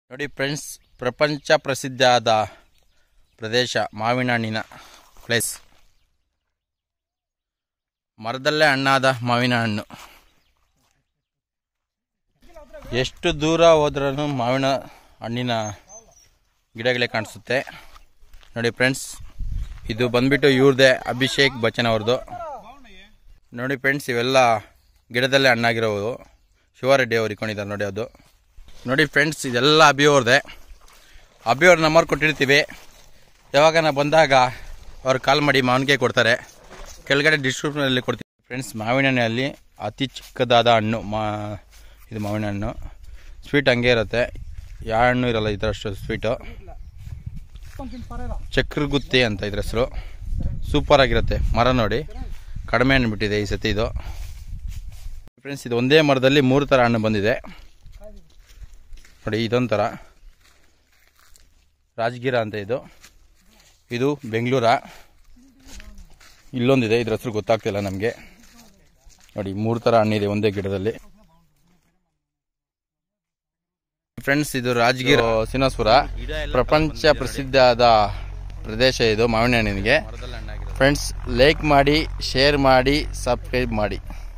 ನೋಡಿ ಫ್ರೆಂಡ್ಸ್, ಪ್ರಪಂಚ ಪ್ರಸಿದ್ಧವಾದ ಪ್ರದೇಶ ಮಾವಿನ ಹಣ್ಣಿನ ಪ್ಲೇಸ್. ಮರದಲ್ಲೇ ಹಣ್ಣಾದ ಮಾವಿನ ಹಣ್ಣು. ಎಷ್ಟು ದೂರ ಹೋದ್ರೂ ಮಾವಿನ ಹಣ್ಣಿನ ಗಿಡಗಳೇ ಕಾಣಿಸುತ್ತೆ. ನೋಡಿ ಫ್ರೆಂಡ್ಸ್, ಇದು ಬಂದ್ಬಿಟ್ಟು ಇವ್ರದೇ, ಅಭಿಷೇಕ್ ಬಚ್ಚನ್ ಅವ್ರದ್ದು. ನೋಡಿ ಫ್ರೆಂಡ್ಸ್, ಇವೆಲ್ಲ ಗಿಡದಲ್ಲೇ ಹಣ್ಣಾಗಿರೋವು. ಶಿವಾರೆಡ್ಡಿ ಅವ್ರು ಇಟ್ಕೊಂಡಿದ್ದಾರೆ ನೋಡಿ ಅದು. ನೋಡಿ ಫ್ರೆಂಡ್ಸ್, ಇದೆಲ್ಲ ಅಭಿಯವ್ರದ್ದೇ. ಅಭಿಯವ್ರ ನಂಬರ್ ಕೊಟ್ಟಿರ್ತೀವಿ. ಯಾವಾಗ ನಾವು ಬಂದಾಗ ಅವ್ರು ಕಾಲ್ ಮಾಡಿ ಮಾವಿನಕಾಯಿ ಕೊಡ್ತಾರೆ. ಕೆಳಗಡೆ ಡಿಸ್ಕ್ರಿಪ್ಷನಲ್ಲಿ ಕೊಡ್ತೀವಿ. ಫ್ರೆಂಡ್ಸ್, ಮಾವಿನ ಹಣ್ಣಲ್ಲಿ ಅತಿ ಚಿಕ್ಕದಾದ ಹಣ್ಣು ಇದು ಮಾವಿನ ಹಣ್ಣು. ಸ್ವೀಟ್ ಹಂಗೆ ಇರುತ್ತೆ, ಯಾವ ಹಣ್ಣು ಇರಲ್ಲ ಈ ಥರಷ್ಟು ಸ್ವೀಟು. ಚಕ್ರಗುತ್ತಿ ಅಂತ ಇದ್ರ ಹೆಸರು. ಸೂಪರ್ ಆಗಿರುತ್ತೆ. ಮರ ನೋಡಿ, ಕಡಿಮೆ ಹಣ್ಣು ಬಿಟ್ಟಿದೆ ಈ ಸತಿ ಇದು. ಫ್ರೆಂಡ್ಸ್, ಇದು ಒಂದೇ ಮರದಲ್ಲಿ 3 ಥರ ಹಣ್ಣು ಬಂದಿದೆ ನೋಡಿ. ಇದೊಂಥರ ರಾಜಗಿರ ಅಂತ ಇದು ಬೆಂಗಳೂರ. ಇಲ್ಲೊಂದಿದೆ, ಇದ್ರ ಹೆಸರು ಗೊತ್ತಾಗ್ತಿಲ್ಲ ನಮಗೆ. ನೋಡಿ, 3 ಥರ ಹಣ್ಣಿದೆ ಒಂದೇ ಗಿಡದಲ್ಲಿ. ಫ್ರೆಂಡ್ಸ್, ಇದು ರಾಜಗಿರ ಶ್ರೀನಿವಾಸಪುರ, ಪ್ರಪಂಚ ಪ್ರಸಿದ್ಧವಾದ ಪ್ರದೇಶ ಇದು ಮಾವಿನ ಹಣ್ಣಿನಿಗೆ. ಫ್ರೆಂಡ್ಸ್, ಲೈಕ್ ಮಾಡಿ, ಶೇರ್ ಮಾಡಿ, ಸಬ್ಸ್ಕ್ರೈಬ್ ಮಾಡಿ.